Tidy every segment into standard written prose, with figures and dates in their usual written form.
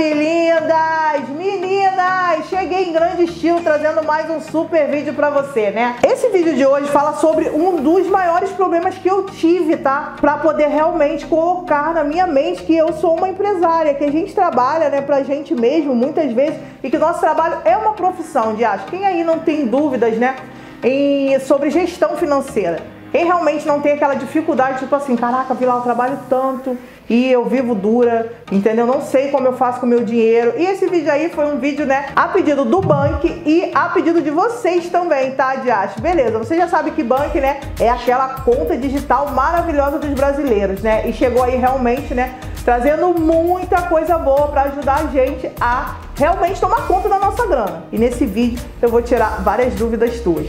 Salve, lindas! Meninas! Cheguei em grande estilo trazendo mais um super vídeo pra você, né? Esse vídeo de hoje fala sobre um dos maiores problemas que eu tive, tá? Pra poder realmente colocar na minha mente que eu sou uma empresária, que a gente trabalha, né, pra gente mesmo, muitas vezes, e que o nosso trabalho é uma profissão, de acho. Quem aí não tem dúvidas, né, sobre gestão financeira? Quem realmente não tem aquela dificuldade, tipo assim, caraca, Vila, eu trabalho tanto e eu vivo dura, entendeu? Não sei como eu faço com o meu dinheiro. E esse vídeo aí foi um vídeo, né, a pedido do Bank e a pedido de vocês também, tá, Diacho? Beleza, você já sabe que Bank, né, é aquela conta digital maravilhosa dos brasileiros, né? E chegou aí realmente, né, trazendo muita coisa boa para ajudar a gente a realmente tomar conta da nossa grana. E nesse vídeo eu vou tirar várias dúvidas tuas.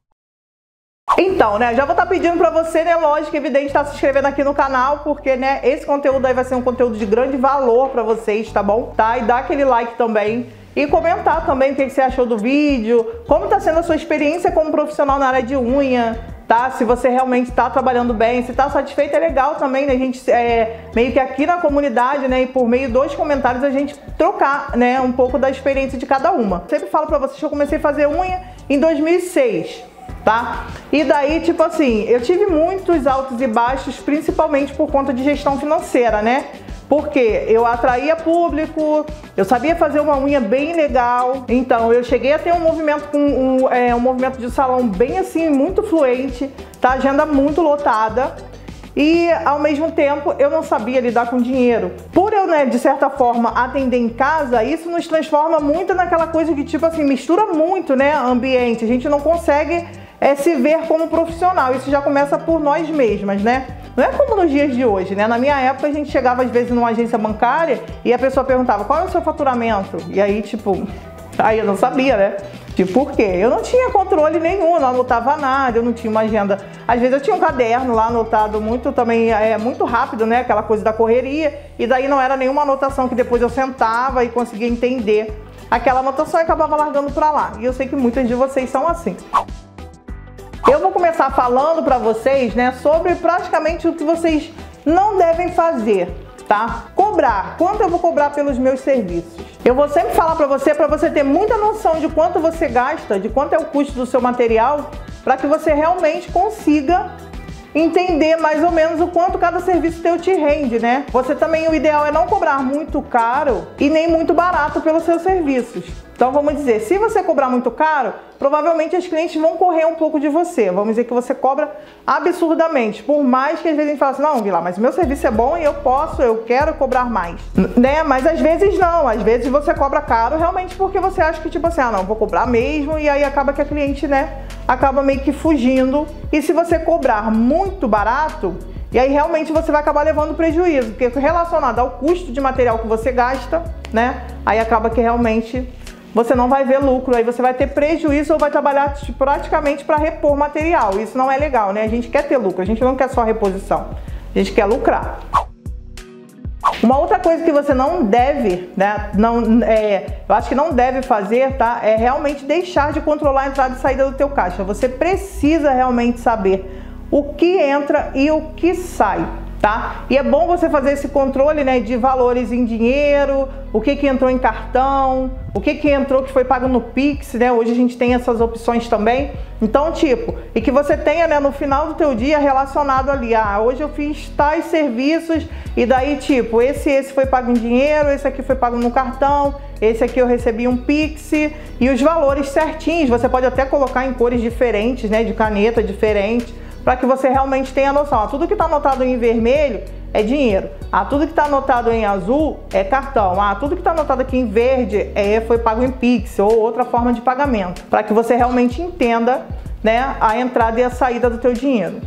Então, né, já vou estar pedindo pra você, né, lógico, evidente, estar se inscrevendo aqui no canal, porque, né, esse conteúdo aí vai ser um conteúdo de grande valor pra vocês, tá bom? Tá? E dá aquele like também e comentar também o que você achou do vídeo, como tá sendo a sua experiência como profissional na área de unha, tá? Se você realmente tá trabalhando bem, se tá satisfeito, é legal também, né, a gente, meio que aqui na comunidade, né, e por meio dos comentários a gente trocar, né, um pouco da experiência de cada uma. Eu sempre falo pra vocês que eu comecei a fazer unha em 2006. Tá? E daí, tipo assim, eu tive muitos altos e baixos, principalmente por conta de gestão financeira, né? Porque eu atraía público, eu sabia fazer uma unha bem legal, então eu cheguei a ter um movimento com um movimento de salão bem assim, muito fluente, tá? Agenda muito lotada. E ao mesmo tempo eu não sabia lidar com dinheiro. Por eu, né, de certa forma atender em casa, isso nos transforma muito naquela coisa que tipo assim, mistura muito, né, ambiente. A gente não consegue se ver como profissional. Isso já começa por nós mesmas, né? Não é como nos dias de hoje, né? Na minha época a gente chegava às vezes numa agência bancária e a pessoa perguntava qual é o seu faturamento? E aí tipo, aí eu não sabia, né? Tipo, por quê? Eu não tinha controle nenhum, eu não anotava nada, eu não tinha uma agenda. Às vezes eu tinha um caderno lá anotado muito também, muito rápido, né? Aquela coisa da correria, e daí não era nenhuma anotação que depois eu sentava e conseguia entender aquela anotação e acabava largando pra lá. E eu sei que muitas de vocês são assim. Eu vou começar falando pra vocês, né, sobre praticamente o que vocês não devem fazer, tá? Cobrar. Quanto eu vou cobrar pelos meus serviços? Eu vou sempre falar pra você ter muita noção de quanto você gasta, de quanto é o custo do seu material, para que você realmente consiga entender mais ou menos o quanto cada serviço teu te rende, né? Você também, o ideal é não cobrar muito caro e nem muito barato pelos seus serviços. Então vamos dizer, se você cobrar muito caro, provavelmente os clientes vão correr um pouco de você. Vamos dizer que você cobra absurdamente, por mais que às vezes a gente fale assim, não, Vila, mas o meu serviço é bom e eu quero cobrar mais, né? Mas às vezes não, às vezes você cobra caro realmente porque você acha que tipo assim, ah não, vou cobrar mesmo, e aí acaba que a cliente, né, acaba meio que fugindo. E se você cobrar muito barato, e aí realmente você vai acabar levando prejuízo, porque relacionado ao custo de material que você gasta, né, aí acaba que realmente você não vai ver lucro, aí você vai ter prejuízo ou vai trabalhar praticamente para repor material. Isso não é legal, né? A gente quer ter lucro, a gente não quer só reposição, a gente quer lucrar. Uma outra coisa que você não deve, né, eu acho que não deve fazer, tá? É realmente deixar de controlar a entrada e saída do teu caixa. Você precisa realmente saber o que entra e o que sai, tá? E é bom você fazer esse controle, né, de valores em dinheiro, o que entrou em cartão, o que entrou que foi pago no Pix, né? Hoje a gente tem essas opções também. Então, tipo, e que você tenha, né, no final do teu dia relacionado ali, ah, hoje eu fiz tais serviços e daí, tipo, esse foi pago em dinheiro, esse aqui foi pago no cartão, esse aqui eu recebi um Pix e os valores certinhos. Você pode até colocar em cores diferentes, né, de caneta diferente, para que você realmente tenha noção. Ah, tudo que está anotado em vermelho é dinheiro. Ah, tudo que está anotado em azul é cartão. Ah, tudo que está anotado aqui em verde foi pago em Pix ou outra forma de pagamento. Para que você realmente entenda, né, a entrada e a saída do teu dinheiro.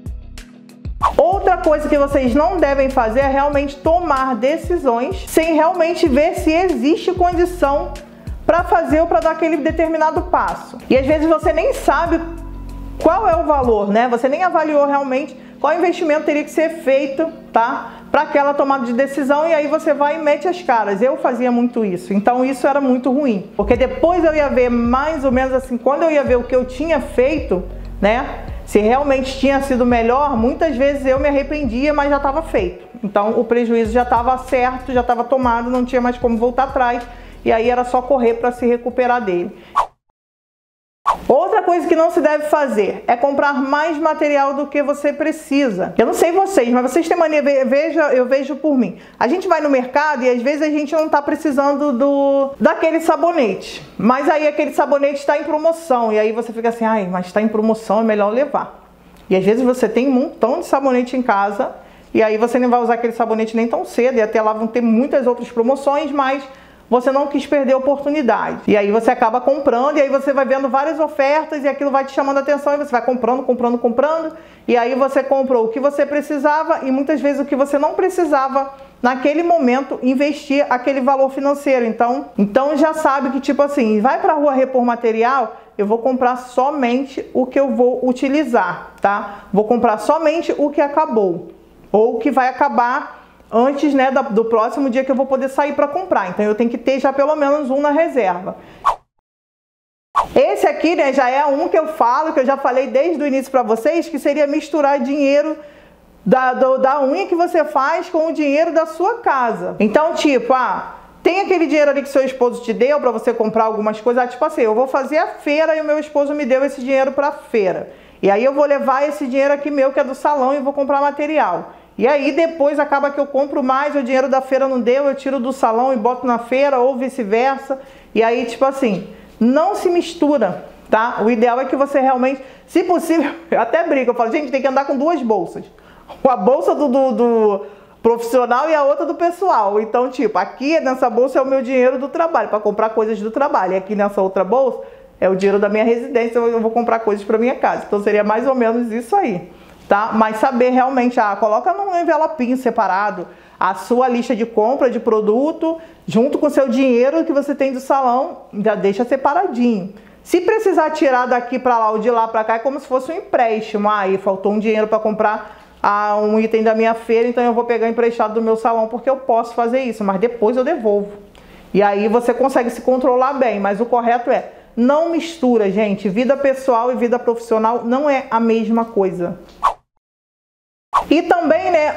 Outra coisa que vocês não devem fazer é realmente tomar decisões sem realmente ver se existe condição para fazer ou para dar aquele determinado passo. E às vezes você nem sabe qual é o valor, né? Você nem avaliou realmente qual investimento teria que ser feito, tá? Para aquela tomada de decisão, e aí você vai e mete as caras. Eu fazia muito isso, então isso era muito ruim. Porque depois eu ia ver mais ou menos assim, quando eu ia ver o que eu tinha feito, né? se realmente tinha sido melhor, muitas vezes eu me arrependia, mas já estava feito. Então o prejuízo já estava certo, já estava tomado, não tinha mais como voltar atrás, e aí era só correr para se recuperar dele. Outra coisa que não se deve fazer é comprar mais material do que você precisa. Eu não sei vocês, mas vocês têm mania, eu vejo por mim. A gente vai no mercado e às vezes a gente não está precisando daquele sabonete. Mas aí aquele sabonete está em promoção e aí você fica assim, ai, mas está em promoção, é melhor levar. E às vezes você tem um montão de sabonete em casa e aí você não vai usar aquele sabonete nem tão cedo e até lá vão ter muitas outras promoções, mas você não quis perder a oportunidade. E aí você acaba comprando, e aí você vai vendo várias ofertas, e aquilo vai te chamando a atenção, e você vai comprando. E aí você comprou o que você precisava, e muitas vezes o que você não precisava, naquele momento, investir aquele valor financeiro. Então já sabe que, tipo assim, vai pra rua repor material, eu vou comprar somente o que eu vou utilizar, tá? Vou comprar somente o que acabou, ou o que vai acabar antes, né, do próximo dia que eu vou poder sair para comprar. Então eu tenho que ter já pelo menos um na reserva. Esse aqui, né, já é um que eu falo, que eu já falei desde o início para vocês, que seria misturar dinheiro da unha que você faz com o dinheiro da sua casa. Então, tipo, tem aquele dinheiro ali que seu esposo te deu para você comprar algumas coisas. Tipo assim, eu vou fazer a feira e o meu esposo me deu esse dinheiro para a feira. E aí eu vou levar esse dinheiro aqui meu, que é do salão, e vou comprar material. E aí depois acaba que eu compro mais, o dinheiro da feira não deu, eu tiro do salão e boto na feira, ou vice-versa. E aí, tipo assim, não se mistura, tá? O ideal é que você realmente, se possível, eu até brinco, eu falo, gente, tem que andar com duas bolsas. A bolsa do profissional e a outra do pessoal. Então, tipo, aqui nessa bolsa é o meu dinheiro do trabalho, para comprar coisas do trabalho. E aqui nessa outra bolsa é o dinheiro da minha residência, eu vou comprar coisas para minha casa. Então seria mais ou menos isso aí. Tá? Mas saber realmente, coloca num envelopinho separado a sua lista de compra de produto, junto com o seu dinheiro que você tem do salão, já deixa separadinho. Se precisar tirar daqui para lá ou de lá para cá, é como se fosse um empréstimo. Aí faltou um dinheiro para comprar um item da minha feira, então eu vou pegar emprestado do meu salão, porque eu posso fazer isso, mas depois eu devolvo. E aí você consegue se controlar bem, mas o correto é, não mistura, gente. Vida pessoal e vida profissional não é a mesma coisa. E também, né,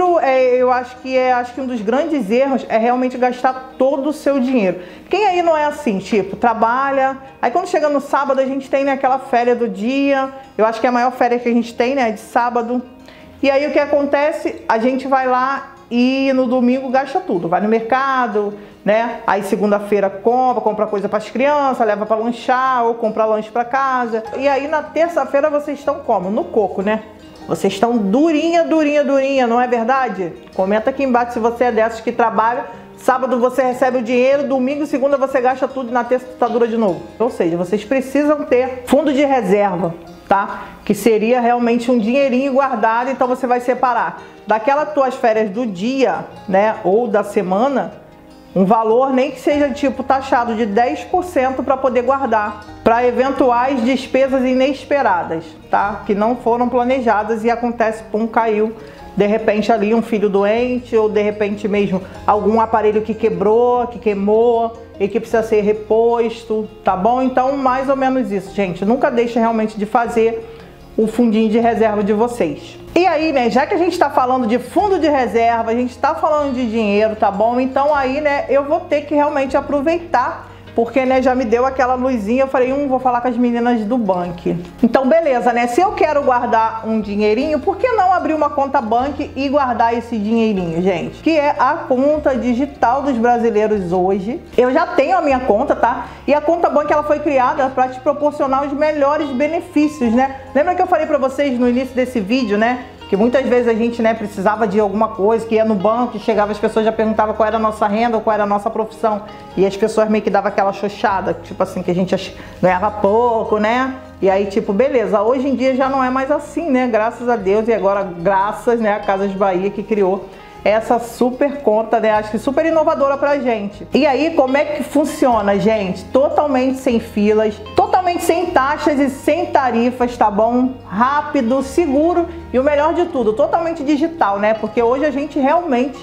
eu acho que um dos grandes erros é realmente gastar todo o seu dinheiro. Quem aí não é assim, tipo, trabalha, aí quando chega no sábado a gente tem, né, aquela férias do dia, eu acho que é a maior férias que a gente tem, né, de sábado. E aí o que acontece? A gente vai lá e no domingo gasta tudo, vai no mercado, né, aí segunda-feira compra coisa para as crianças, leva para lanchar ou compra lanche para casa. E aí na terça-feira vocês estão como? No coco, né? Vocês estão durinha, não é verdade? Comenta aqui embaixo se você é dessas que trabalha. Sábado você recebe o dinheiro, domingo e segunda você gasta tudo e na terça tá dura de novo. Ou seja, vocês precisam ter fundo de reserva, tá? Que seria realmente um dinheirinho guardado, então você vai separar daquelas tuas férias do dia, né, ou da semana, um valor nem que seja tipo taxado de 10% para poder guardar para eventuais despesas inesperadas, tá? Que não foram planejadas e acontece, pum, caiu de repente ali um filho doente ou de repente mesmo algum aparelho que quebrou, que queimou e que precisa ser reposto, tá bom? Então mais ou menos isso, gente. Nunca deixe realmente de fazer o fundinho de reserva de vocês. E aí, né, já que a gente tá falando de fundo de reserva, a gente tá falando de dinheiro, tá bom? Então aí, né, eu vou ter que realmente aproveitar, porque, né, já me deu aquela luzinha, eu falei, vou falar com as meninas do banco. Então, beleza, né, se eu quero guardar um dinheirinho, por que não abrir uma conta banco e guardar esse dinheirinho, gente? Que é a conta digital dos brasileiros hoje. Eu já tenho a minha conta, tá? E a conta banco, ela foi criada para te proporcionar os melhores benefícios, né? Lembra que eu falei para vocês no início desse vídeo, né? Que muitas vezes a gente, né, precisava de alguma coisa, que ia no banco e chegava, as pessoas já perguntavam qual era a nossa renda ou qual era a nossa profissão. E as pessoas meio que davam aquela xoxada, tipo assim, que a gente ganhava pouco, né? E aí, tipo, beleza, hoje em dia já não é mais assim, né? Graças a Deus, e agora graças, né, a Casas Bahia que criou essa super conta, né? Acho que super inovadora pra gente. E aí, como é que funciona, gente? Totalmente sem filas, totalmente sem taxas e sem tarifas, tá bom? Rápido, seguro e o melhor de tudo, totalmente digital, né? Porque hoje a gente realmente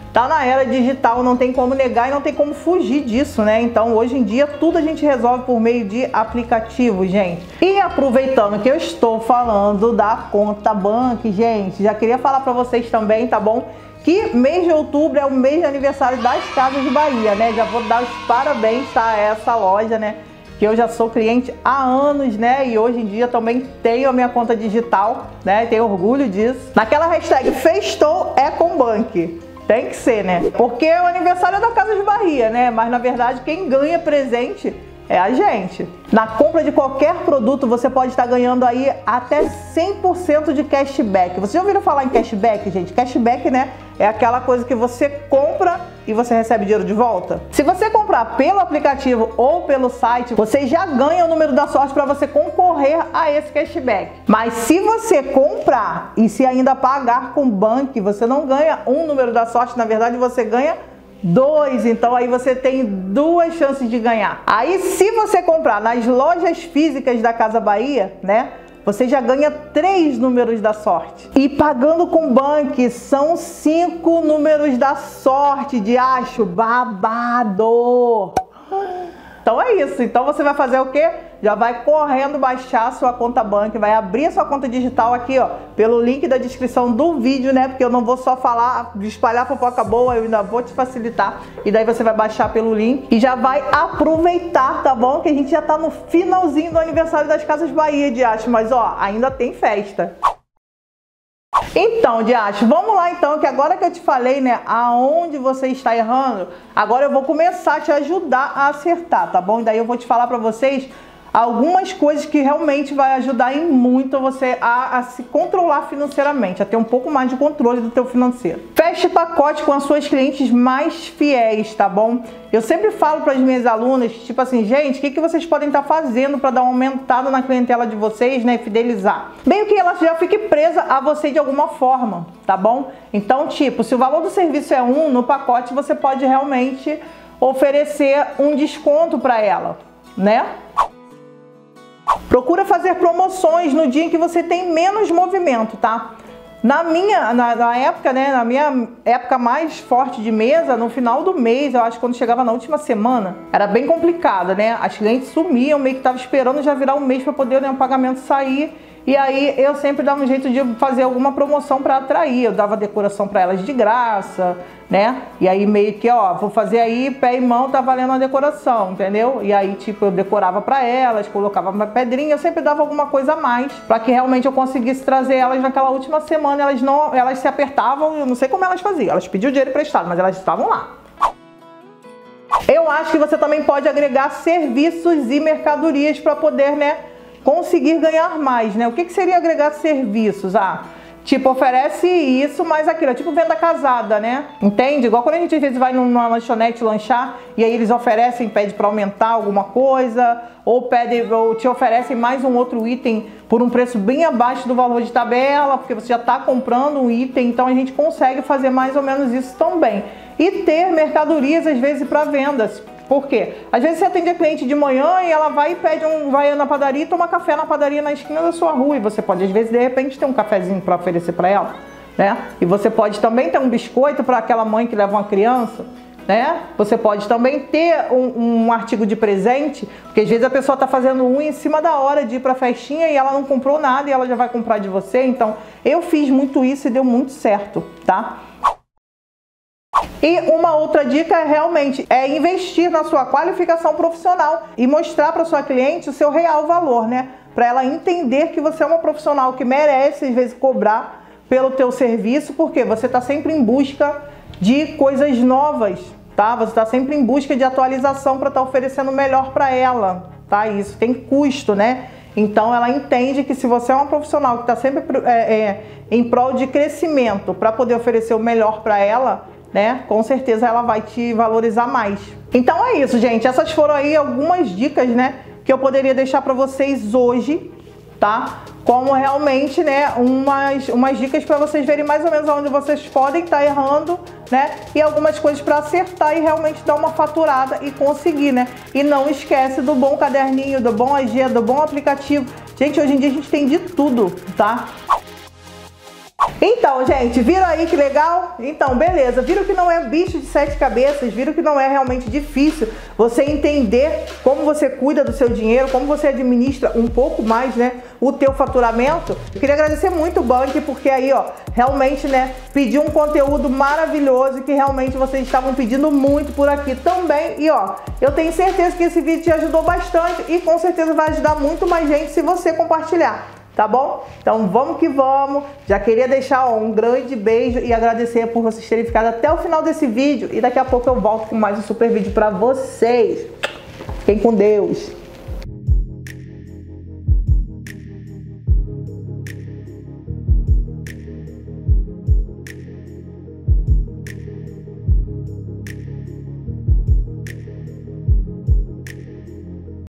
tá na era digital, não tem como negar e não tem como fugir disso, né? Então, hoje em dia, tudo a gente resolve por meio de aplicativo, gente. E aproveitando que eu estou falando da conta Bank, gente, já queria falar para vocês também, tá bom? Que mês de outubro é o mês de aniversário das Casas Bahia, né? Já vou dar os parabéns, tá? A essa loja, né? Que eu já sou cliente há anos, né? E hoje em dia também tenho a minha conta digital, né? Tenho orgulho disso. Naquela hashtag Festou é com Bank. Tem que ser, né? Porque é o aniversário da Casas Bahia, né? Mas na verdade quem ganha presente é a gente. Na compra de qualquer produto você pode estar ganhando aí até 100% de cashback. Vocês já ouviram falar em cashback, gente? Cashback, né? É aquela coisa que você compra e você recebe dinheiro de volta. Se você comprar pelo aplicativo ou pelo site, você já ganha o número da sorte para você concorrer a esse cashback. Mas se você comprar e se ainda pagar com Bank, você não ganha um número da sorte, na verdade você ganha 2, então aí você tem 2 chances de ganhar. Aí se você comprar nas lojas físicas da Casa Bahia, né, você já ganha 3 números da sorte. E pagando com Bank são 5 números da sorte, de acho babado. Então é isso, então você vai fazer o quê? Já vai correndo baixar a sua conta Bank, vai abrir a sua conta digital aqui, ó, pelo link da descrição do vídeo, né? Porque eu não vou só falar, espalhar fofoca boa, eu ainda vou te facilitar. E daí você vai baixar pelo link e já vai aproveitar, tá bom? Que a gente já tá no finalzinho do aniversário das Casas Bahia, de acho, mas ó, ainda tem festa. Então, Diacho, vamos lá então, que agora que eu te falei, né, aonde você está errando, agora eu vou começar a te ajudar a acertar, tá bom? E daí eu vou te falar pra vocês algumas coisas que realmente vai ajudar em muito você a se controlar financeiramente, a ter um pouco mais de controle do teu financeiro. Feche pacote com as suas clientes mais fiéis, tá bom? Eu sempre falo para as minhas alunas, tipo assim, gente, o que vocês podem estar fazendo para dar uma aumentada na clientela de vocês, né, e fidelizar? Bem que ela já fique presa a você de alguma forma, tá bom? Então, tipo, se o valor do serviço é 1, no pacote você pode realmente oferecer um desconto para ela, né? Procura fazer promoções no dia em que você tem menos movimento, tá? Na época, né, na minha época mais forte de mesa, no final do mês, eu acho que quando chegava na última semana, era bem complicado, né? As clientes sumiam, meio que tava esperando já virar um mês para poder, né, o pagamento sair. E aí eu sempre dava um jeito de fazer alguma promoção para atrair. Eu dava decoração para elas de graça, né? E aí meio que, ó, vou fazer aí pé e mão, tá valendo a decoração, entendeu? E aí, tipo, eu decorava para elas, colocava uma pedrinha, eu sempre dava alguma coisa a mais para que realmente eu conseguisse trazer elas naquela última semana. Elas se apertavam, eu não sei como elas faziam. Elas pediam dinheiro emprestado, mas elas estavam lá. Eu acho que você também pode agregar serviços e mercadorias para poder, né, conseguir ganhar mais, né? O que seria agregar serviços? Ah, tipo, oferece isso, mas aquilo, é tipo venda casada, né? Entende? Igual quando a gente às vezes vai numa lanchonete lanchar e aí eles oferecem, pede para aumentar alguma coisa, ou te oferecem mais um outro item por um preço bem abaixo do valor de tabela, porque você já está comprando um item, então a gente consegue fazer mais ou menos isso também. E ter mercadorias às vezes para vendas. Por quê? Às vezes você atende a cliente de manhã e ela vai e vai na padaria e toma café na padaria na esquina da sua rua. E você pode, às vezes, de repente, ter um cafezinho para oferecer para ela, né? E você pode também ter um biscoito para aquela mãe que leva uma criança, né? Você pode também ter um artigo de presente, porque às vezes a pessoa está fazendo em cima da hora de ir para a festinha e ela não comprou nada e ela já vai comprar de você. Então, eu fiz muito isso e deu muito certo, tá? E uma outra dica é realmente investir na sua qualificação profissional e mostrar para sua cliente o seu real valor, né? Para ela entender que você é uma profissional que merece, às vezes, cobrar pelo teu serviço, porque você está sempre em busca de coisas novas, tá? Você está sempre em busca de atualização para estar oferecendo o melhor para ela, tá? Isso tem custo, né? Então ela entende que se você é uma profissional que está sempre em prol de crescimento para poder oferecer o melhor para ela, né? Com certeza ela vai te valorizar mais. Então é isso, gente. Essas foram aí algumas dicas, né, que eu poderia deixar para vocês hoje, tá? Como realmente, né, umas dicas para vocês verem mais ou menos onde vocês podem estar errando, né? E algumas coisas para acertar e realmente dar uma faturada e conseguir, né? E não esquece do bom caderninho, do bom AG, do bom aplicativo. Gente, hoje em dia a gente tem de tudo, tá? Então, gente, viram aí que legal? Então, beleza. Viram que não é bicho de 7 cabeças? Viram que não é realmente difícil você entender como você cuida do seu dinheiro, como você administra um pouco mais, né, o teu faturamento? Eu queria agradecer muito o Bank, porque aí, ó, realmente, né, pediu um conteúdo maravilhoso que realmente vocês estavam pedindo muito por aqui também. E, ó, eu tenho certeza que esse vídeo te ajudou bastante e com certeza vai ajudar muito mais gente se você compartilhar. Tá bom? Então vamos que vamos. Já queria deixar um grande beijo e agradecer por vocês terem ficado até o final desse vídeo. E daqui a pouco eu volto com mais um super vídeo pra vocês. Fiquem com Deus.